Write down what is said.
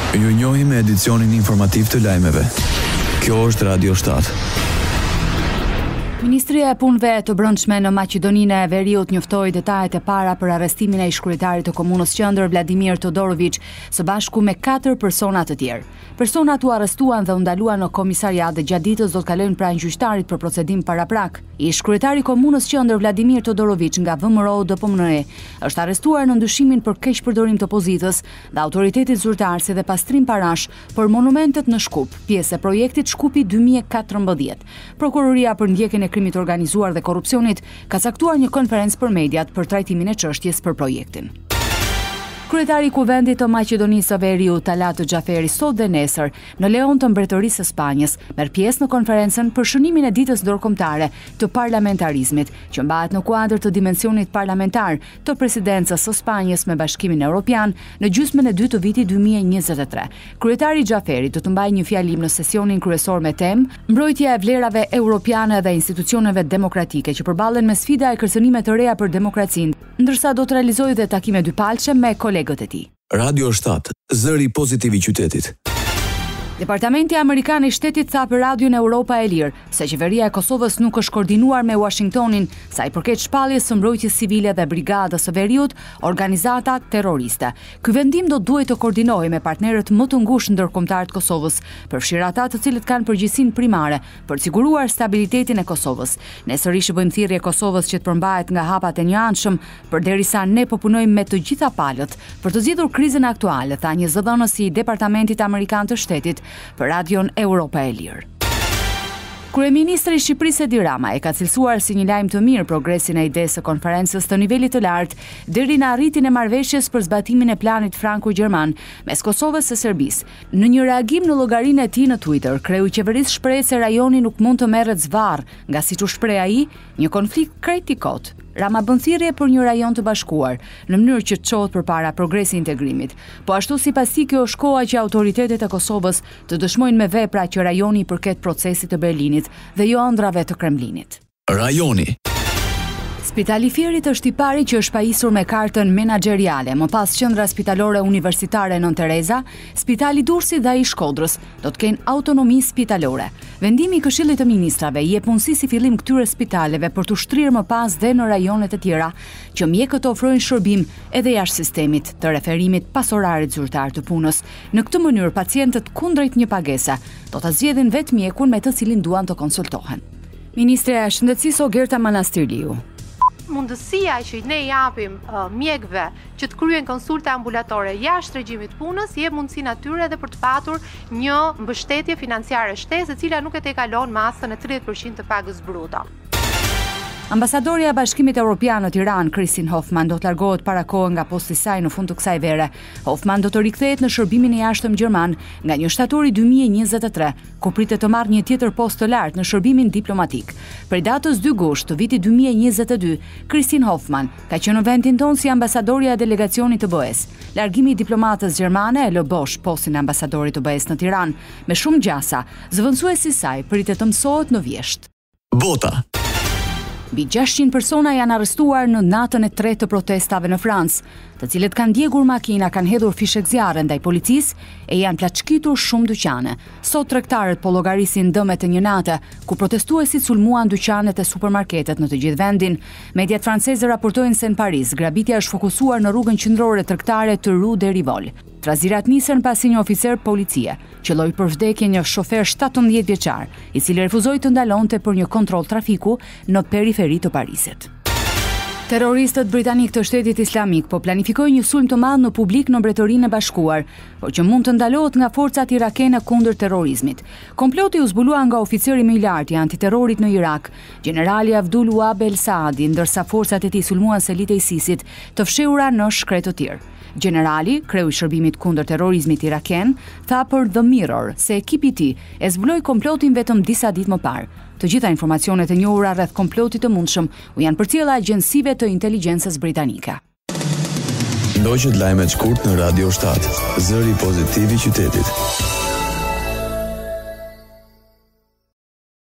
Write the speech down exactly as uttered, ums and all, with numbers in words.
Ju njohim me edicionin informativ të lajmeve. Kjo është Radio shtatë. Ministria e Punëve të Brendshme në Maqedoninë e Veriut njoftoi detajet e para për arrestimin e ish-kryetarit të Komunës Qendër Vladimir Todorović së bashku me katër persona të tjerë. Personat u arrestuan dhe u ndaluan në komisariat dhe gjatë ditës do të kalojnë pranë gjyqtarit për procedim paraprak. Ish-kryetari i Komunës Qendër Vladimir Todorović nga V M R O D P M N E është arrestuar në ndyshimin për keqpërdorim të opozitës dhe autoritetit zyrtar si dhe pastrim parash për monumentet në Shkup, pjesë e projektit Shkupi dy mijë e katërmbëdhjetë. Prokuroria për ndjekjen e krimit organizuar dhe korrupsionit ka caktuar një konferencë për mediat për trajtimin e çështjes për projektin. Kryetari i Kuvendit të Maqedonisë së Veriut, Talat Xhaferi, sot dhe nesër në Leon të Mbretërisë së Spanjës merr pjesë në konferencën për shënimin e ditës ndërkombëtare të parlamentarizmit, që mbahet në kuadër të dimensionit parlamentar të presidencës së Spanjës me Bashkimin Evropian në gjysmën e dytë të vitit dy mijë e njëzet e tre. Kryetari Xhaferi do të mbajë një fjalim në sesionin kryesor me temë Mbrojtja e vlerave europiane dhe institucioneve demokratike që përballen me sfida e kërcënime të reja për demokracinë, ndërsa do të realizojë dhe takime dypalqe me kolegët e tij. Radio shtatë, zëri pozitiv i qytetit. Departamenti Amerikan i Shtetit tha për Radion Europa e Lirë se qeveria e Kosovës nuk është koordinuar me Washingtonin sa i përket shpalljes së mbrojtjes civile dhe brigadës së Veriut, organizata terroriste. Ky vendim do duhet të koordinohej me partnerët më të ngushtë ndërkombëtar të Kosovës, përfshirë ata të cilët kanë përgjegjësinë primare për të siguruar stabilitetin e Kosovës. Ne sërish bëjmë thirrje Kosovës që të përmbahet nga hapat e njëanshëm, përderisa ne po punojmë me të gjitha palët për të zgjidhur krizën aktuale, tha një zëdhënës i Departamentit Amerikan të Shtetit për Radion Europa e Lirë. Kryeministri i Shqipërisë Edi Rama e ka cilësuar si një lajm të mirë progresin e idesë së konferencës të nivelit të lartë deri në arritjen e marrëveshjes për zbatimin e planit franko-gjerman mes Kosovës së Serbisë. Në një reagim në llogarinë e tij në Twitter, kreu i qeverisë shpreh se rajoni nuk mund të merret zvarr nga siç u shpreh ai, një konflikt kritikot. Rama bën thirrje për një rajon të bashkuar, në mënyrë që të çohet përpara progresi integrimit. Po ashtu sipas tij kjo është koha që autoritetet e Kosovës të dëshmojnë me vepra që rajoni i përket procesit të Berlinit dhe jo ëndrave të Kremlinit. Rajoni. Spitali Fierit është i pari që është pajisur me kartën menaxheriale, më pas qendra spitalore universitare Nën Tereza, Spitali Durrësit dhe ai i Shkodrës do të kenë autonomi spitalore. Vendimi i Këshillit të Ministrave i jep mundësi si fillim këtyre spitaleve për të ushtrirë më pas dhe në rajonet e tjera që mjekët ofrojnë shërbim edhe jashtë sistemit të referimit pas orarit zyrtar të punës. Në këtë mënyrë pacientët kundrejt një pagese do ta zgjedhin vetë mjekun me të cilin duan të konsultohen. Ministrja e Shëndetësisë Ogerta Manastirliu. Mundësia që ne japim uh, mjekëve që të kryejnë konsulta ambulatore jashtë regjimit punës, jep mundësinë atyre edhe për të patur një mbështetje financiare shtesë, e cila nuk e tejkalon masën e tridhjetë përqind të pagës bruto. Ambasadorja e Bashkimit Evropian në Tiranë, Kristin Hoffman, do të largohet para kohë nga posti i saj në fund të kësaj vere. Hoffman do të rikthehet në shërbimin e jashtëm gjerman nga një shtatori dy mijë e njëzet e tre, ku pritet të marrë një tjetër post të lartë në shërbimin diplomatik. Prej datës dy gusht të vitit dy mijë e njëzet e dy, Kristin Hoffman ka qenë në vendin tonë si ambasadorja e delegacionit të B E S. Largimi i diplomatës gjermane e lë bosh postin e ambasadorit të B E S në Tiranë, me shumë gjasa. Zëvendësuesi i saj pritet të mësohet në vjesht. Bota. Mbi gjashtëqind persona janë arrestuar në natën e tretë të protestave në Francë, të cilët kanë djegur makina, kanë hedhur fishek zjarre ndaj policisë e janë plaçkitur shumë dyqane. Sot tregtarët po llogarisin dëmet e një nate, ku protestuesit sulmuan dyqanet e supermarketet në të gjithë vendin. Mediat franceze raportojnë se në Paris grabitja është fokusuar në rrugën qendrore tregtare të Rue de Rivol. Trazirat nisën pasi një oficer policie qelloi për vdekje një shofer shtatëmbëdhjetë vjeçar, i cili refuzoi të ndalonte për një kontroll trafiku në periferi të Parisit. Terroristët britanik të Shtetit Islamik po planifikojnë një sulm të madh në publik në Mbretërinë e Bashkuar, por që mund të ndalohet nga forcat irakene kundër terrorizmit. Komploti u zbulua nga oficeri më i lartë i antiterrorit në Irak, generali Abdul Wahab El Saadi, ndërsa forcat e tij sulmuan selite e ISIS-it të fshehura në shkret të tir. Generali, kreu i shërbimit kundër terrorizmit iraken, tha për The Mirror se ekipi i tij e zbuloi komplotin vetëm disa ditë më parë. Të gjitha informacionet e njohura rreth komplotit të mundshëm u janë përcjellë agjencive të inteligjencës britanike. Ndoqët lajmet shkurt në Radio shtatë, zëri pozitiv i qytetit.